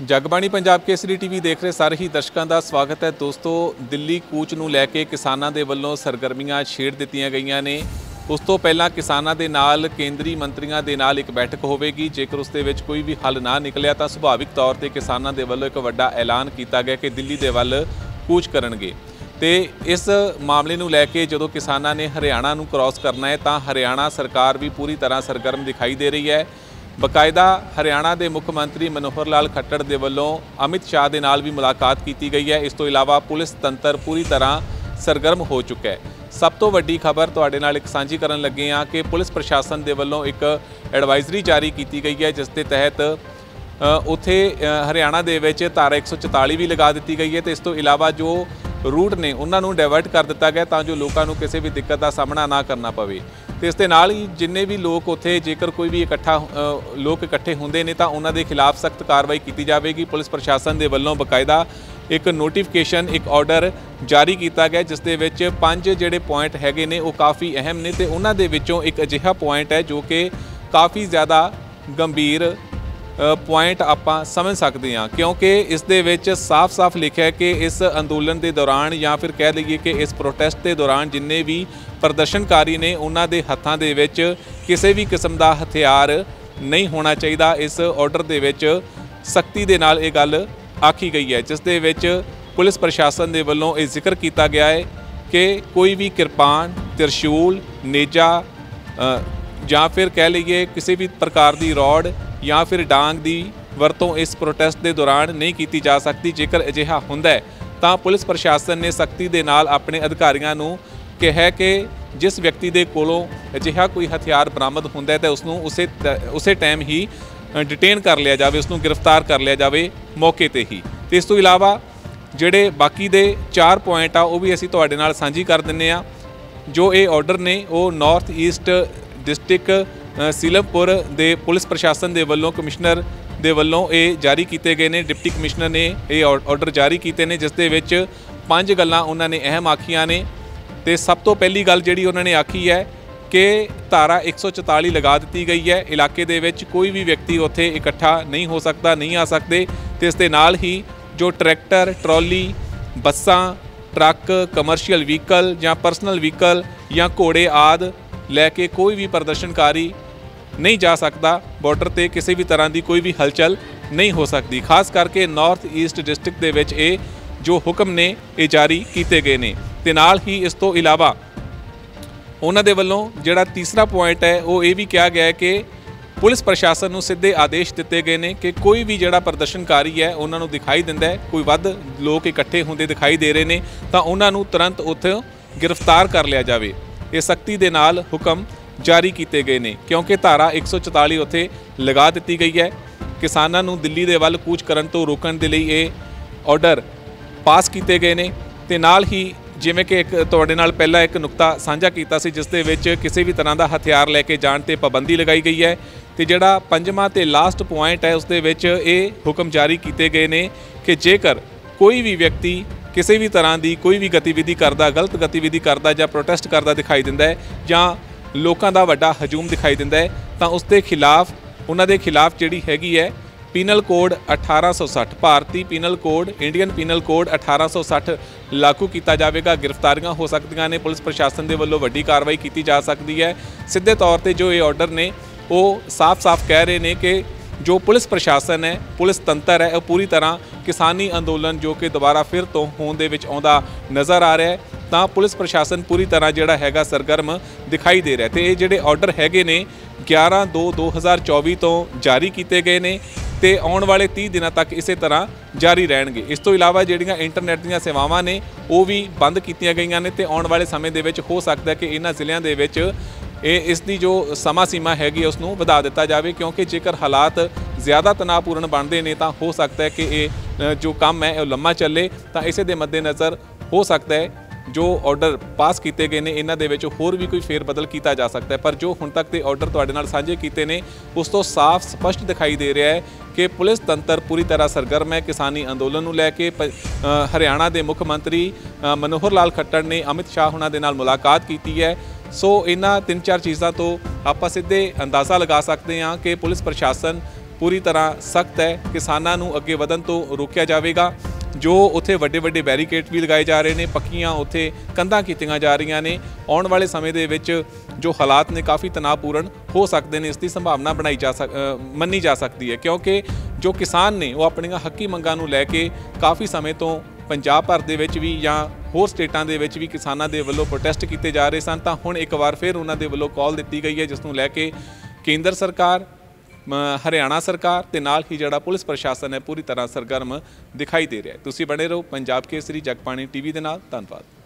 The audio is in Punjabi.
ਜਗਬਾਣੀ ਪੰਜਾਬ ਕੇਸਰੀ ਟੀਵੀ ਦੇਖ ਰਹੇ ਸਾਰੇ ਹੀ ਦਰਸ਼ਕਾਂ ਦਾ ਸਵਾਗਤ ਹੈ। ਦੋਸਤੋ, ਦਿੱਲੀ ਕੂਚ ਨੂੰ ਲੈ ਕੇ ਕਿਸਾਨਾਂ ਦੇ ਵੱਲੋਂ ਸਰਗਰਮੀਆਂ ਛੇੜ ਦਿੱਤੀਆਂ ਗਈਆਂ ਨੇ। ਉਸ ਤੋਂ ਪਹਿਲਾਂ ਕਿਸਾਨਾਂ ਦੇ ਨਾਲ ਕੇਂਦਰੀ ਮੰਤਰੀਆਂ ਦੇ ਨਾਲ ਇੱਕ ਬੈਠਕ ਹੋਵੇਗੀ। ਜੇਕਰ ਉਸ ਦੇ ਵਿੱਚ ਕੋਈ ਵੀ ਹੱਲ ਨਾ ਨਿਕਲਿਆ ਤਾਂ ਸੁਭਾਵਿਕ ਤੌਰ ਤੇ ਕਿਸਾਨਾਂ ਦੇ ਵੱਲੋਂ ਇੱਕ ਵੱਡਾ ਐਲਾਨ ਕੀਤਾ ਗਿਆ ਕਿ ਦਿੱਲੀ ਦੇ ਵੱਲ ਕੂਚ ਕਰਨਗੇ। ਤੇ ਇਸ ਮਾਮਲੇ ਨੂੰ ਲੈ ਕੇ ਜਦੋਂ ਕਿਸਾਨਾਂ ਨੇ ਹਰਿਆਣਾ ਨੂੰ ਕ੍ਰਾਸ ਕਰਨਾ ਹੈ ਤਾਂ ਹਰਿਆਣਾ ਸਰਕਾਰ ਵੀ ਪੂਰੀ ਤਰ੍ਹਾਂ ਸਰਗਰਮ ਦਿਖਾਈ ਦੇ ਰਹੀ ਹੈ। ਬਕਾਇਦਾ ਹਰਿਆਣਾ ਦੇ ਮੁੱਖ ਮੰਤਰੀ ਮਨੋਹਰ ਲਾਲ ਖੱਟੜ ਦੇ ਵੱਲੋਂ ਅਮਿਤ ਸ਼ਾਹ ਦੇ ਨਾਲ ਵੀ ਮੁਲਾਕਾਤ ਕੀਤੀ ਗਈ ਹੈ। ਇਸ ਤੋਂ ਇਲਾਵਾ ਪੁਲਿਸ ਤੰਤਰ ਪੂਰੀ ਤਰ੍ਹਾਂ ਸਰਗਰਮ ਹੋ ਚੁੱਕਾ ਹੈ। ਸਭ ਤੋਂ ਵੱਡੀ ਖਬਰ ਤੁਹਾਡੇ ਨਾਲ ਇੱਕ ਸਾਂਝੀ ਕਰਨ ਲੱਗੇ ਹਾਂ ਕਿ ਪੁਲਿਸ ਪ੍ਰਸ਼ਾਸਨ ਦੇ ਵੱਲੋਂ ਇੱਕ ਐਡਵਾਈਜ਼ਰੀ ਜਾਰੀ ਕੀਤੀ ਗਈ ਹੈ, ਜਿਸ ਦੇ ਤਹਿਤ ਉੱਥੇ ਹਰਿਆਣਾ ਦੇ ਵਿੱਚ ਧਾਰਾ 144 ਵੀ ਲਗਾ ਦਿੱਤੀ ਗਈ ਹੈ। ਤੇ ਇਸ ਤੋਂ ਇਲਾਵਾ ਜੋ ਰੂਟ ਨੇ ਉਹਨਾਂ ਨੂੰ ਡਾਇਵਰਟ ਕਰ ਦਿੱਤਾ ਗਿਆ ਤਾਂ ਜੋ ਲੋਕਾਂ ਨੂੰ ਕਿਸੇ ਵੀ ਦਿੱਕਤ ਦਾ ਸਾਹਮਣਾ ਨਾ ਕਰਨਾ ਪਵੇ। ਤੇ ਇਸ ਦੇ ਨਾਲ ਹੀ ਜਿੰਨੇ ਵੀ ਲੋਕ ਉੱਥੇ ਜੇਕਰ ਕੋਈ ਵੀ ਲੋਕ ਇਕੱਠੇ ਹੁੰਦੇ ਨੇ ਤਾਂ ਉਹਨਾਂ ਦੇ ਖਿਲਾਫ ਸਖਤ ਕਾਰਵਾਈ ਕੀਤੀ ਜਾਵੇਗੀ। ਪੁਲਿਸ ਪ੍ਰਸ਼ਾਸਨ ਦੇ ਵੱਲੋਂ ਬਕਾਇਦਾ ਇੱਕ ਨੋਟੀਫਿਕੇਸ਼ਨ, ਇੱਕ ਆਰਡਰ ਜਾਰੀ ਕੀਤਾ ਗਿਆ, ਜਿਸ ਦੇ ਵਿੱਚ 5 ਜਿਹੜੇ ਪੁਆਇੰਟ ਹੈਗੇ ਨੇ ਉਹ ਕਾਫੀ ਅਹਿਮ ਨੇ। ਤੇ ਉਹਨਾਂ ਦੇ ਵਿੱਚੋਂ ਇੱਕ ਅਜਿਹਾ ਪੁਆਇੰਟ ਹੈ ਜੋ ਕਿ ਕਾਫੀ ਜ਼ਿਆਦਾ ਗੰਭੀਰ ਪੁਆਇੰਟ ਆਪਾਂ ਸਮਝ ਸਕਦੇ ਹਾਂ, ਕਿਉਂਕਿ ਇਸ ਦੇ ਵਿੱਚ ਸਾਫ਼-ਸਾਫ਼ ਲਿਖਿਆ ਹੈ ਕਿ ਇਸ ਅੰਦੋਲਨ ਦੇ ਦੌਰਾਨ ਜਾਂ ਫਿਰ ਕਹਿ ਲਈਏ ਕਿ ਇਸ ਪ੍ਰੋਟੈਸਟ ਦੇ ਦੌਰਾਨ ਜਿੰਨੇ ਵੀ ਪ੍ਰਦਰਸ਼ਨਕਾਰੀ ਨੇ ਉਹਨਾਂ ਦੇ ਹੱਥਾਂ ਦੇ ਵਿੱਚ ਕਿਸੇ ਵੀ ਕਿਸਮ ਦਾ ਹਥਿਆਰ ਨਹੀਂ ਹੋਣਾ ਚਾਹੀਦਾ। ਇਸ ਆਰਡਰ ਦੇ ਵਿੱਚ ਸਖਤੀ ਦੇ ਨਾਲ ਇਹ ਗੱਲ ਆਖੀ ਗਈ ਹੈ, ਜਿਸ ਦੇ ਵਿੱਚ ਪੁਲਿਸ ਪ੍ਰਸ਼ਾਸਨ ਦੇ ਵੱਲੋਂ ਇਹ ਜ਼ਿਕਰ ਕੀਤਾ ਗਿਆ ਹੈ ਕਿ ਕੋਈ ਵੀ ਕਿਰਪਾਨ, ਤਿਰਸ਼ੂਲ, ਨੇਜਾ ਜਾਂ ਫਿਰ ਕਹਿ ਲਈਏ ਕਿਸੇ ਵੀ ਪ੍ਰਕਾਰ ਦੀ ਰੋਡ ਜਾਂ ਫਿਰ ਡਾਂਗ ਦੀ ਵਰਤੋਂ ਇਸ ਪ੍ਰੋਟੈਸਟ ਦੇ ਦੌਰਾਨ ਨਹੀਂ ਕੀਤੀ ਜਾ ਸਕਦੀ। ਜੇਕਰ ਅਜਿਹਾ ਹੁੰਦਾ ਹੈ ਤਾਂ ਪੁਲਿਸ ਪ੍ਰਸ਼ਾਸਨ ਨੇ ਸਖਤੀ ਦੇ ਨਾਲ ਆਪਣੇ ਅਧਿਕਾਰੀਆਂ ਨੂੰ ਕਿਹਾ ਕਿ ਜਿਸ ਵਿਅਕਤੀ ਦੇ ਕੋਲੋਂ ਅਜਿਹਾ ਕੋਈ ਹਥਿਆਰ ਬਰਾਮਦ ਹੁੰਦਾ ਹੈ ਤਾਂ ਉਸਨੂੰ ਉਸੇ ਟਾਈਮ ਹੀ ਡਿਟੇਨ ਕਰ ਲਿਆ ਜਾਵੇ, ਉਸਨੂੰ ਗ੍ਰਿਫਤਾਰ ਕਰ ਲਿਆ ਜਾਵੇ ਮੌਕੇ 'ਤੇ ਹੀ। ਤੇ ਇਸ ਤੋਂ ਇਲਾਵਾ ਜਿਹੜੇ ਬਾਕੀ ਦੇ 4 ਪੁਆਇੰਟ ਆ ਉਹ ਵੀ ਅਸੀਂ ਤੁਹਾਡੇ ਨਾਲ ਸਾਂਝੀ ਕਰ ਦਿੰਦੇ ਹਾਂ। ਜੋ ਇਹ ਆਰਡਰ ਨੇ ਉਹ ਨਾਰਥ ਈਸਟ ਡਿਸਟ੍ਰਿਕਟ ਸੀਲਮਪੁਰ ਦੇ ਪੁਲਿਸ ਪ੍ਰਸ਼ਾਸਨ ਦੇ ਵੱਲੋਂ ਕਮਿਸ਼ਨਰ ਦੇ ਵੱਲੋਂ ਇਹ ਜਾਰੀ ਕੀਤੇ ਗਏ ਨੇ। ਡਿਪਟੀ ਕਮਿਸ਼ਨਰ ਨੇ ਇਹ ਆਰਡਰ ਜਾਰੀ ਕੀਤੇ ਨੇ, ਜਿਸ ਦੇ ਵਿੱਚ 5 ਗੱਲਾਂ ਉਹਨਾਂ ਨੇ ਅਹਿਮ ਆਖੀਆਂ ਨੇ। ਤੇ ਸਭ ਤੋਂ ਪਹਿਲੀ ਗੱਲ ਜਿਹੜੀ ਉਹਨਾਂ ਨੇ ਆਖੀ ਹੈ ਕਿ ਧਾਰਾ 144 ਲਗਾ ਦਿੱਤੀ ਗਈ ਹੈ। ਇਲਾਕੇ ਦੇ ਵਿੱਚ ਕੋਈ ਵੀ ਵਿਅਕਤੀ ਉੱਥੇ ਇਕੱਠਾ ਨਹੀਂ ਹੋ ਸਕਦਾ, ਨਹੀਂ ਆ ਸਕਦੇ। ਤੇ ਇਸ ਦੇ ਨਾਲ ਹੀ ਜੋ ਟਰੈਕਟਰ, ਟਰਾਲੀ, ਬੱਸਾਂ, ਟਰੱਕ, ਕਮਰਸ਼ੀਅਲ ਵਹੀਕਲ ਜਾਂ ਪਰਸਨਲ ਵਹੀਕਲ ਜਾਂ ਘੋੜੇ ਆਦਿ ਲੈ ਕੇ ਕੋਈ ਵੀ ਪ੍ਰਦਰਸ਼ਨਕਾਰੀ ਨਹੀਂ ਜਾ ਸਕਦਾ। ਬਾਰਡਰ 'ਤੇ ਕਿਸੇ ਵੀ ਤਰ੍ਹਾਂ ਦੀ ਕੋਈ ਵੀ ਹਲਚਲ ਨਹੀਂ ਹੋ ਸਕਦੀ। ਖਾਸ ਕਰਕੇ ਨਾਰਥ ਈਸਟ ਡਿਸਟ੍ਰਿਕਟ ਦੇ ਵਿੱਚ ਇਹ ਜੋ ਹੁਕਮ ਨੇ ਇਹ ਜਾਰੀ ਕੀਤੇ ਗਏ ਨੇ। ਤੇ ਨਾਲ ਹੀ ਇਸ ਤੋਂ ਇਲਾਵਾ ਉਹਨਾਂ ਦੇ ਵੱਲੋਂ ਜਿਹੜਾ ਤੀਸਰਾ ਪੁਆਇੰਟ ਹੈ ਉਹ ਇਹ ਵੀ ਕਿਹਾ ਗਿਆ ਹੈ ਕਿ ਪੁਲਿਸ ਪ੍ਰਸ਼ਾਸਨ ਨੂੰ ਸਿੱਧੇ ਆਦੇਸ਼ ਦਿੱਤੇ ਗਏ ਨੇ ਕਿ ਕੋਈ ਵੀ ਜਿਹੜਾ ਪ੍ਰਦਰਸ਼ਨਕਾਰੀ ਹੈ ਉਹਨਾਂ ਨੂੰ ਦਿਖਾਈ ਦਿੰਦਾ ਹੈ ਕੋਈ ਵੱਧ ਲੋਕ ਇਕੱਠੇ ਹੁੰਦੇ ਦਿਖਾਈ ਦੇ ਰਹੇ ਨੇ ਤਾਂ ਉਹਨਾਂ ਨੂੰ ਤੁਰੰਤ ਉੱਥੇ ਗ੍ਰਿਫਤਾਰ ਕਰ ਲਿਆ ਜਾਵੇ। ਇਹ ਸਖਤੀ ਦੇ ਨਾਲ ਹੁਕਮ ਜਾਰੀ ਕੀਤੇ ਗਏ ਨੇ, ਕਿਉਂਕਿ ਧਾਰਾ 144 ਉੱਥੇ ਲਗਾ ਦਿੱਤੀ ਗਈ ਹੈ। ਕਿਸਾਨਾਂ ਨੂੰ ਦਿੱਲੀ ਦੇ ਵੱਲ ਕੂਚ ਕਰਨ ਤੋਂ ਰੋਕਣ ਦੇ ਲਈ ਇਹ ਆਰਡਰ ਪਾਸ ਕੀਤੇ ਗਏ ਨੇ। ਤੇ ਨਾਲ ਹੀ ਜਿਵੇਂ ਕਿ ਇੱਕ ਤੁਹਾਡੇ ਨਾਲ ਪਹਿਲਾਂ ਇੱਕ ਨੁਕਤਾ ਸਾਂਝਾ ਕੀਤਾ ਸੀ, ਜਿਸ ਦੇ ਵਿੱਚ ਕਿਸੇ ਵੀ ਤਰ੍ਹਾਂ ਦਾ ਹਥਿਆਰ ਲੈ ਕੇ ਜਾਣ 'ਤੇ ਪਾਬੰਦੀ ਲਗਾਈ ਗਈ ਹੈ। ਤੇ ਜਿਹੜਾ 5ਵਾਂ ਤੇ ਲਾਸਟ ਪੁਆਇੰਟ ਹੈ ਉਸ ਦੇ ਵਿੱਚ ਇਹ ਹੁਕਮ ਜਾਰੀ ਕੀਤੇ ਗਏ ਨੇ ਕਿ ਜੇਕਰ ਕੋਈ ਵੀ ਵਿਅਕਤੀ ਕਿਸੇ ਵੀ ਤਰ੍ਹਾਂ ਦੀ ਕੋਈ ਵੀ ਗਤੀਵਿਧੀ ਕਰਦਾ, ਗਲਤ ਗਤੀਵਿਧੀ ਕਰਦਾ ਜਾਂ ਪ੍ਰੋਟੈਸਟ ਕਰਦਾ ਦਿਖਾਈ ਦਿੰਦਾ ਹੈ ਜਾਂ ਲੋਕਾਂ ਦਾ ਵੱਡਾ ਹਜੂਮ ਦਿਖਾਈ ਦਿੰਦਾ ਹੈ ਤਾਂ ਉਸ ਦੇ ਖਿਲਾਫ ਉਹਨਾਂ ਦੇ ਖਿਲਾਫ ਜਿਹੜੀ ਹੈਗੀ ਹੈ ਪੀਨਲ ਕੋਡ 1860, ਭਾਰਤੀ penal code, Indian penal code 1860 ਲਾਗੂ ਕੀਤਾ ਜਾਵੇਗਾ। ਗ੍ਰਿਫਤਾਰੀਆਂ ਹੋ ਸਕਦੀਆਂ ਨੇ। ਪੁਲਿਸ ਪ੍ਰਸ਼ਾਸਨ ਦੇ ਵੱਲੋਂ ਵੱਡੀ ਕਾਰਵਾਈ ਕੀਤੀ ਜਾ ਸਕਦੀ ਹੈ। ਸਿੱਧੇ ਤੌਰ 'ਤੇ ਜੋ ਇਹ ਆਰਡਰ ਨੇ ਉਹ ਸਾਫ਼-ਸਾਫ਼ ਕਹਿ ਰਹੇ ਨੇ ਕਿ ਜੋ ਪੁਲਿਸ ਪ੍ਰਸ਼ਾਸਨ ਹੈ, ਪੁਲਿਸ ਤੰਤਰ ਹੈ, ਉਹ ਪੂਰੀ ਤਰ੍ਹਾਂ ਕਿਸਾਨੀ ਅੰਦੋਲਨ ਜੋ ਕਿ ਦੁਬਾਰਾ ਫਿਰ ਤੋਂ ਹੋਣ ਦੇ ਵਿੱਚ ਆਉਂਦਾ ਨਜ਼ਰ ਆ ਰਿਹਾ ਹੈ ਤਾਂ ਪੁਲਿਸ ਪ੍ਰਸ਼ਾਸਨ ਪੂਰੀ ਤਰ੍ਹਾਂ ਜਿਹੜਾ ਹੈਗਾ ਸਰਗਰਮ ਦਿਖਾਈ ਦੇ ਰਿਹਾ। ਤੇ ਇਹ ਜਿਹੜੇ ਆਰਡਰ ਹੈਗੇ ਨੇ 11/2/2024 ਤੋਂ ਜਾਰੀ ਕੀਤੇ ਗਏ ਨੇ ਤੇ ਆਉਣ ਵਾਲੇ 30 ਦਿਨਾਂ ਤੱਕ ਇਸੇ ਤਰ੍ਹਾਂ ਜਾਰੀ ਰਹਿਣਗੇ। ਇਸ ਤੋਂ ਇਲਾਵਾ ਜਿਹੜੀਆਂ ਇੰਟਰਨੈਟ ਦੀਆਂ ਸੇਵਾਵਾਂ ਨੇ ਉਹ ਵੀ ਬੰਦ ਕੀਤੀਆਂ ਗਈਆਂ ਨੇ ਤੇ ਆਉਣ ਵਾਲੇ ਸਮੇਂ ਦੇ ਵਿੱਚ ਹੋ ਸਕਦਾ ਕਿ ਇਹਨਾਂ ਜ਼ਿਲ੍ਹਿਆਂ ਦੇ ਵਿੱਚ ਇਸ ਦੀ ਜੋ ਸਮਾਂ ਸੀਮਾ ਹੈਗੀ ਉਸ ਨੂੰ ਵਧਾ ਦਿੱਤਾ ਜਾਵੇ, ਕਿਉਂਕਿ ਜੇਕਰ ਹਾਲਾਤ ਜ਼ਿਆਦਾ ਤਣਾਅਪੂਰਨ ਬਣਦੇ ਨੇ ਤਾਂ ਹੋ ਸਕਦਾ ਹੈ ਕਿ ਇਹ ਜੋ ਕੰਮ ਹੈ ਉਹ ਲੰਮਾ ਚੱਲੇ। ਤਾਂ ਇਸੇ ਦੇ ਮੱਦੇਨਜ਼ਰ ਹੋ ਸਕਦਾ ਹੈ ਜੋ ਆਰਡਰ ਪਾਸ ਕੀਤੇ ਗਏ ਨੇ ਇਹਨਾਂ ਦੇ ਵਿੱਚ ਹੋਰ ਵੀ ਕੋਈ ਫੇਰ ਬਦਲ ਕੀਤਾ ਜਾ ਸਕਦਾ ਹੈ। ਪਰ ਜੋ ਹੁਣ ਤੱਕ ਦੇ ਆਰਡਰ ਤੁਹਾਡੇ ਨਾਲ ਸਾਂਝੇ ਕੀਤੇ ਨੇ ਉਸ ਤੋਂ ਸਾਫ਼ ਸਪਸ਼ਟ ਦਿਖਾਈ ਦੇ ਰਿਹਾ ਹੈ ਕਿ ਪੁਲਿਸ ਤੰਤਰ ਪੂਰੀ ਤਰ੍ਹਾਂ ਸਰਗਰਮ ਹੈ। ਕਿਸਾਨੀ ਅੰਦੋਲਨ ਨੂੰ ਲੈ ਕੇ ਹਰਿਆਣਾ ਦੇ ਮੁੱਖ ਮੰਤਰੀ ਮਨੋਹਰ ਲਾਲ ਖੱਟੜ ਨੇ ਅਮਿਤ ਸ਼ਾਹ ਉਹਨਾਂ ਦੇ ਨਾਲ ਮੁਲਾਕਾਤ ਕੀਤੀ ਹੈ। ਸੋ ਇਹਨਾਂ 3-4 ਚੀਜ਼ਾਂ ਤੋਂ ਆਪਾਂ ਸਿੱਧੇ ਅੰਦਾਜ਼ਾ ਲਗਾ ਸਕਦੇ ਹਾਂ ਕਿ ਪੁਲਿਸ ਪ੍ਰਸ਼ਾਸਨ ਪੂਰੀ ਤਰ੍ਹਾਂ ਸਖਤ ਹੈ। ਕਿਸਾਨਾਂ ਨੂੰ ਅੱਗੇ ਵਧਣ ਤੋਂ ਰੋਕਿਆ ਜਾਵੇਗਾ। ਜੋ ਉੱਥੇ ਵੱਡੇ ਵੱਡੇ ਬੈਰੀਕੇਡ ਵੀ ਲਗਾਏ ਜਾ ਰਹੇ ਨੇ, ਪੱਕੀਆਂ ਉੱਥੇ ਕੰਧਾਂ ਕੀਤੀਆਂ ਜਾ ਰਹੀਆਂ ਨੇ। ਆਉਣ ਵਾਲੇ ਸਮੇਂ ਦੇ ਵਿੱਚ ਜੋ ਹਾਲਾਤ ਨੇ ਕਾਫੀ ਤਣਾਅਪੂਰਨ ਹੋ ਸਕਦੇ ਨੇ, ਇਸ ਦੀ ਸੰਭਾਵਨਾ ਮੰਨੀ ਜਾ ਸਕਦੀ ਹੈ, ਕਿਉਂਕਿ ਜੋ ਕਿਸਾਨ ਨੇ ਉਹ ਆਪਣੀਆਂ ਹੱਕੀ ਮੰਗਾਂ ਨੂੰ ਲੈ ਕੇ ਕਾਫੀ ਸਮੇਂ ਤੋਂ ਪੰਜਾਬ ਭਰ ਦੇ ਵਿੱਚ ਵੀ ਜਾਂ ਹੋਰ ਸਟੇਟਾਂ ਦੇ ਵਿੱਚ ਵੀ ਕਿਸਾਨਾਂ ਦੇ ਵੱਲੋਂ ਪ੍ਰੋਟੈਸਟ ਕੀਤੇ ਜਾ ਰਹੇ ਸਨ। ਤਾਂ ਹੁਣ ਇੱਕ ਵਾਰ ਫਿਰ ਉਹਨਾਂ ਦੇ ਵੱਲੋਂ ਕਾਲ ਦਿੱਤੀ ਗਈ ਹੈ, ਜਿਸ ਨੂੰ ਲੈ ਕੇ ਕੇਂਦਰ ਸਰਕਾਰ, ਹਰਿਆਣਾ ਸਰਕਾਰ ਤੇ ਨਾਲ ਹੀ ਜਿਹੜਾ ਪੁਲਿਸ ਪ੍ਰਸ਼ਾਸਨ ਹੈ ਪੂਰੀ ਤਰ੍ਹਾਂ ਸਰਗਰਮ ਦਿਖਾਈ ਦੇ ਰਿਹਾ ਹੈ। ਤੁਸੀਂ ਬਣੇ ਰਹੋ ਪੰਜਾਬ ਕੇਸਰੀ ਜਗਬਾਣੀ ਟੀਵੀ ਦੇ ਨਾਲ। ਧੰਨਵਾਦ।